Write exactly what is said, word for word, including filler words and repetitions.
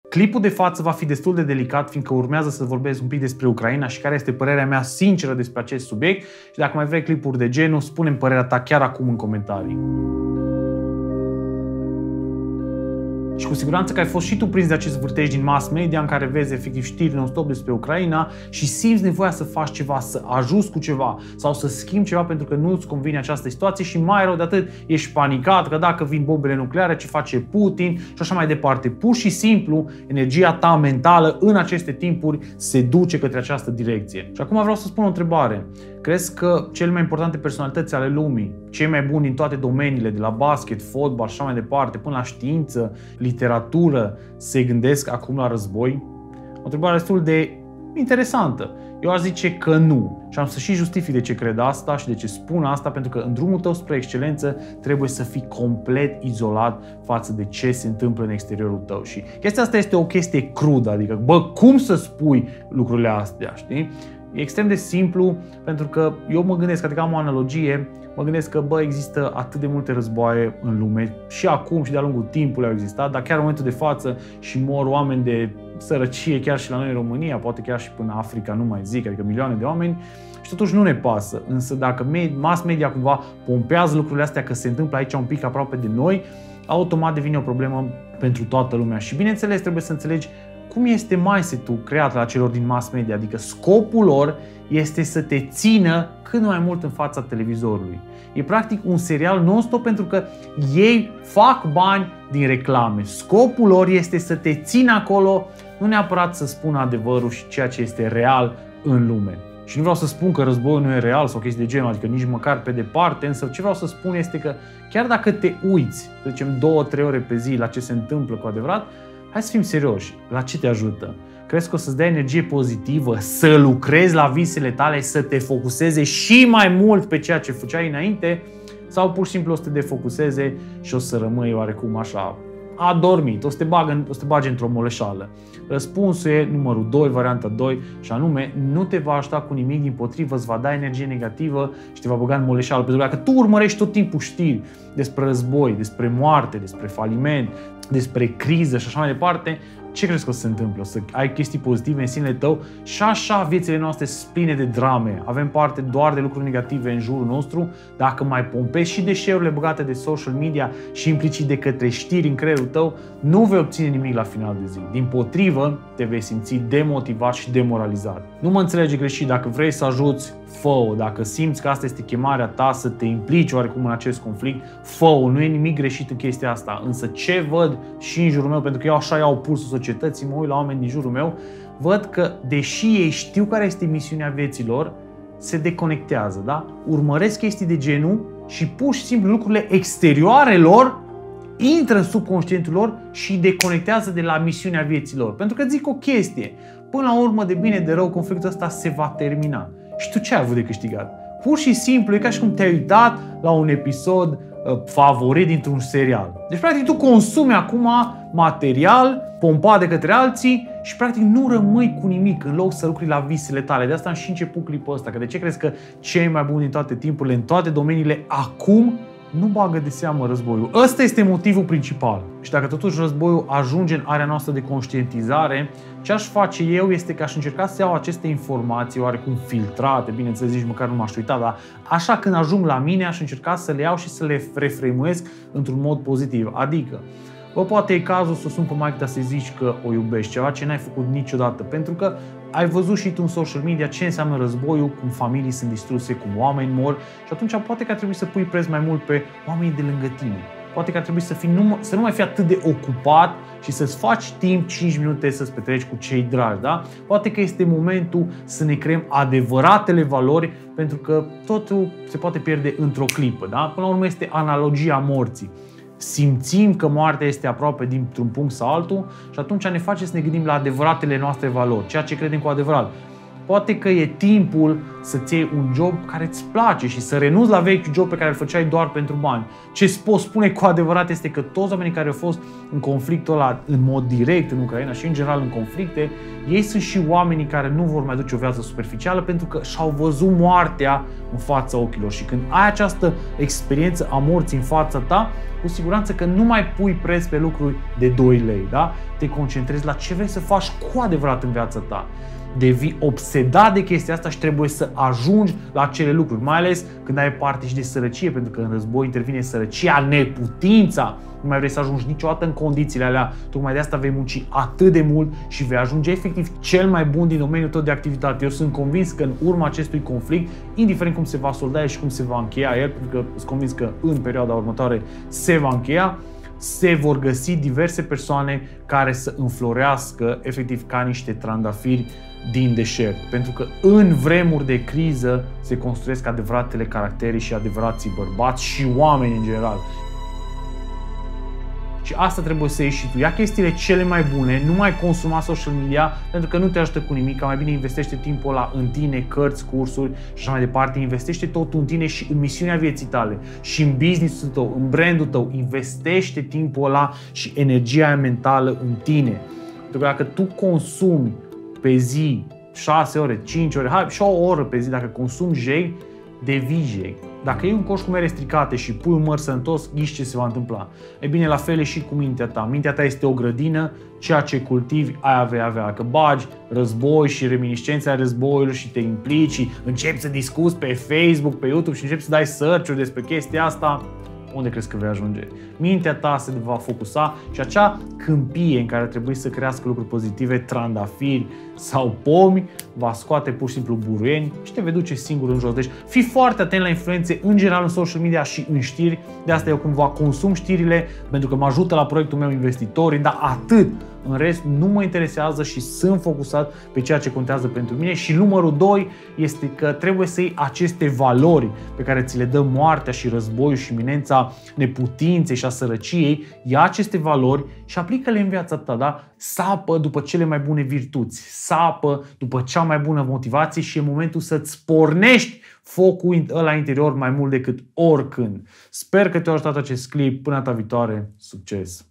Clipul de față va fi destul de delicat, fiindcă urmează să vorbesc un pic despre Ucraina și care este părerea mea sinceră despre acest subiect. Și dacă mai vrei clipuri de genul, spune-mi părerea ta chiar acum în comentarii. Și cu siguranță că ai fost și tu prins de acest vârtej din mass media în care vezi efectiv știri non-stop despre Ucraina și simți nevoia să faci ceva, să ajuți cu ceva sau să schimbi ceva pentru că nu-ți convine această situație și mai rău de atât, ești panicat că dacă vin bombele nucleare, ce face Putin și așa mai departe. Pur și simplu, energia ta mentală în aceste timpuri se duce către această direcție. Și acum vreau să spun o întrebare. Crezi că cele mai importante personalități ale lumii, cei mai buni din toate domeniile, de la basket, fotbal și așa mai departe, până la știință, literatură, se gândesc acum la război? O întrebare destul de interesantă. Eu aș zice că nu. Și am să și justific de ce cred asta și de ce spun asta, pentru că în drumul tău spre excelență trebuie să fii complet izolat față de ce se întâmplă în exteriorul tău. Și chestia asta este o chestie crudă, adică, bă, cum să spui lucrurile astea, știi? E extrem de simplu, pentru că eu mă gândesc, adică am o analogie, mă gândesc că, bă, există atât de multe războaie în lume, și acum și de-a lungul timpului au existat, dar chiar în momentul de față și mor oameni de sărăcie, chiar și la noi în România, poate chiar și până Africa, nu mai zic, adică milioane de oameni, și totuși nu ne pasă. Însă dacă mass media cumva pompează lucrurile astea că se întâmplă aici un pic aproape de noi, automat devine o problemă pentru toată lumea. Și bineînțeles trebuie să înțelegi cum este mindset-ul creat la celor din mass media, adică scopul lor este să te țină cât mai mult în fața televizorului. E practic un serial non-stop pentru că ei fac bani din reclame. Scopul lor este să te țină acolo, nu neapărat să spună adevărul și ceea ce este real în lume. Și nu vreau să spun că războiul nu e real sau chestii de genul, adică nici măcar pe departe, însă ce vreau să spun este că chiar dacă te uiți, să zicem, două, trei ore pe zi la ce se întâmplă cu adevărat, hai să fim serioși. La ce te ajută? Crezi că o să-ți dea energie pozitivă, să lucrezi la visele tale, să te focuseze și mai mult pe ceea ce făceai înainte? Sau pur și simplu o să te defocuseze și o să rămâi oarecum așa adormit, o să te, bagă, o să te bagi într-o moleșală? Răspunsul e numărul doi, varianta doi, și anume, nu te va ajuta cu nimic, dimpotrivă, îți va da energie negativă și te va băga în moleșală. Pentru că dacă tu urmărești tot timpul știri despre război, despre moarte, despre faliment, despre criză și așa mai departe, ce crezi că o să se întâmple? O să ai chestii pozitive în sinele tău și așa viețile noastre sunt pline de drame. Avem parte doar de lucruri negative în jurul nostru. Dacă mai pompezi și deșeurile băgate de social media și implicit de către știri în creierul tău, nu vei obține nimic la final de zi. Dimpotrivă, te vei simți demotivat și demoralizat. Nu mă înțelege greșit, dacă vrei să ajuți, fă-o. Dacă simți că asta este chemarea ta să te implici oarecum în acest conflict, fă-o. Nu e nimic greșit în chestia asta. Însă ce văd și în jurul meu, pentru că eu așa iau pulsul societății, mă uit la oameni din jurul meu, văd că deși ei știu care este misiunea vieților, se deconectează, da? Urmăresc chestii de genul și pur și simplu lucrurile exterioare lor intră în subconștientul lor și deconectează de la misiunea vieților. Pentru că zic o chestie, până la urmă, de bine de rău, conflictul ăsta se va termina. Și tu ce ai avut de câștigat? Pur și simplu, e ca și cum te-ai uitat la un episod uh, favorit dintr-un serial. Deci, practic, tu consumi acum material pompat de către alții și, practic, nu rămâi cu nimic în loc să lucri la visele tale. De asta am și început clipul ăsta, că de ce crezi că cei mai buni din toate timpurile, în toate domeniile, acum nu bagă de seamă războiul? Ăsta este motivul principal. Și dacă totuși războiul ajunge în area noastră de conștientizare, ce aș face eu este că aș încerca să iau aceste informații oarecum filtrate, bineînțeles nici măcar nu m-aș uita, dar așa când ajung la mine aș încerca să le iau și să le reframuiesc într-un mod pozitiv. Adică, bă, poate e cazul să o sun pe maică ta să-i zici că o iubești, ceva ce n-ai făcut niciodată, pentru că ai văzut și tu în social media ce înseamnă războiul, cum familii sunt distruse, cum oameni mor și atunci poate că ar trebui să pui preț mai mult pe oamenii de lângă tine. Poate că ar trebui să, fii numai, să nu mai fii atât de ocupat și să-ți faci timp cinci minute să-ți petreci cu cei dragi, da? Poate că este momentul să ne creăm adevăratele valori, pentru că totul se poate pierde într-o clipă, da? Până la urmă este analogia morții. Simțim că moartea este aproape dintr-un punct sau altul și atunci ne face să ne gândim la adevăratele noastre valori, ceea ce credem cu adevărat. Poate că e timpul să-ți iei un job care îți place și să renunți la vechiul job pe care îl făceai doar pentru bani. Ce îți pot spune cu adevărat este că toți oamenii care au fost în conflictul ăla în mod direct în Ucraina și în general în conflicte, ei sunt și oamenii care nu vor mai duce o viață superficială pentru că și-au văzut moartea în fața ochilor. Și când ai această experiență a morții în fața ta, cu siguranță că nu mai pui preț pe lucruri de doi lei, da? Te concentrezi la ce vrei să faci cu adevărat în viața ta. Devii obsedat de chestia asta și trebuie să ajungi la acele lucruri, mai ales când ai parte și de sărăcie, pentru că în război intervine sărăcia, neputința. Nu mai vrei să ajungi niciodată în condițiile alea, tocmai de asta vei munci atât de mult și vei ajunge efectiv cel mai bun din domeniul tău de activitate. Eu sunt convins că în urma acestui conflict, indiferent cum se va solda și cum se va încheia el, pentru că sunt convins că în perioada următoare se va încheia, se vor găsi diverse persoane care să înflorească efectiv ca niște trandafiri din deșert. Pentru că în vremuri de criză se construiesc adevăratele caractere și adevărații bărbați și oameni în general. Și asta trebuie să ieși și tu. Ia chestiile cele mai bune, nu mai consuma social media pentru că nu te ajută cu nimic, mai bine investește timpul ăla în tine, cărți, cursuri și așa mai departe. Investește totul în tine și în misiunea vieții tale și în business-ul tău, în brandul tău. Investește timpul ăla și energia mentală în tine. Pentru că dacă tu consumi pe zi șase ore, cinci ore, hai, și o oră pe zi, dacă consumi jei, devii jei. Dacă iei un coș cu mere stricate și pui un măr sănătos, ghiși ce se va întâmpla. E bine, la fel e și cu mintea ta. Mintea ta este o grădină, ceea ce cultivi, aia vei avea. Dacă bagi război și reminiscența războiului și te implici și începi să discuți pe Facebook, pe YouTube și începi să dai search-uri despre chestia asta, unde crezi că vei ajunge? Mintea ta se va focusa și acea câmpie în care trebuie să crească lucruri pozitive, trandafiri sau pomi, va scoate pur și simplu buruieni și te vei duce singur în jos. Deci fii foarte atent la influențe în general în social media și în știri. De asta eu cumva consum știrile pentru că mă ajută la proiectul meu investitorii, dar atât. În rest, nu mă interesează și sunt focusat pe ceea ce contează pentru mine. Și numărul doi este că trebuie să iei aceste valori pe care ți le dă moartea și războiul și iminența neputinței și a sărăciei, ia aceste valori și aplică-le în viața ta, da? Sapă după cele mai bune virtuți, sapă după cea mai bună motivație și e momentul să-ți pornești focul ăla interior mai mult decât oricând. Sper că te-a ajutat acest clip. Până data viitoare, succes!